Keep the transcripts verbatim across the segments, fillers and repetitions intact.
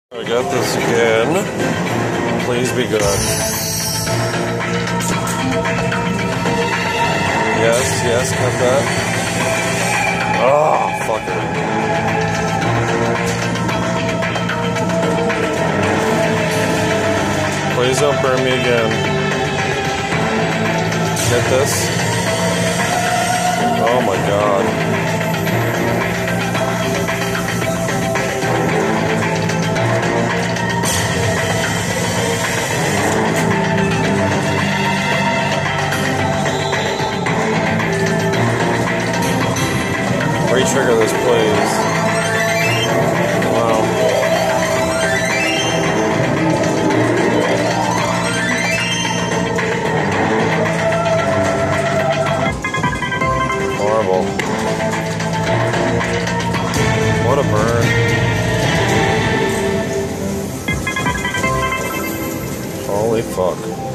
I got this again. Please be good. Yes, yes, got that. Oh, fucker. Please don't burn me again. Get this. Oh my god. Re-trigger this, please. Wow. Horrible. What a burn. Holy fuck.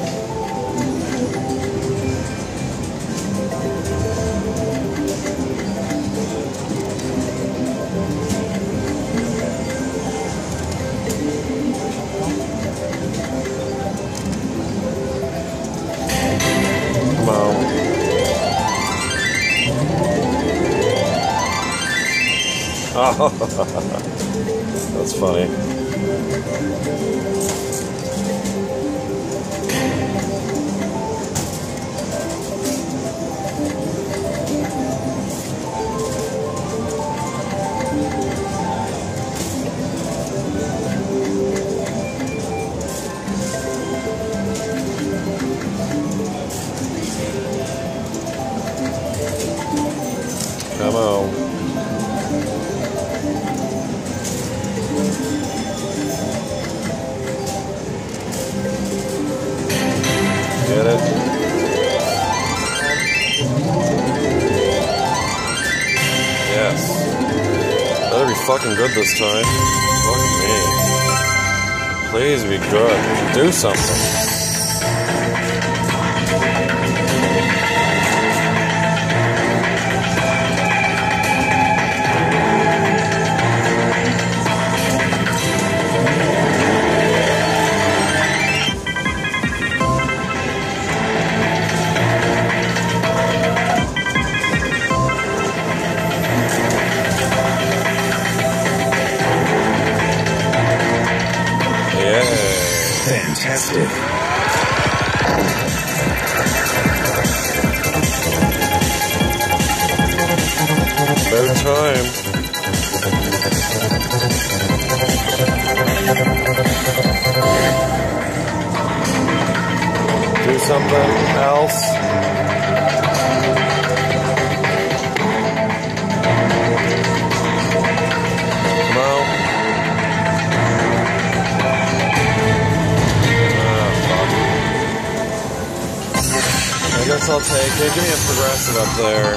Oh, that's funny. Come on. Get it? Yes. Better be fucking good this time. Fuck me. Please be good. Do something. Fantastic. Better time. Do something else. I guess I'll take it. Give me a progressive up there.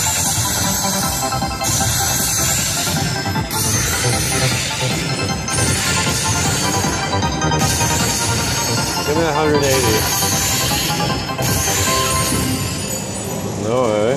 Give me one hundred eighty. No way.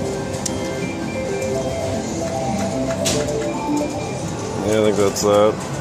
Yeah, I think that's that.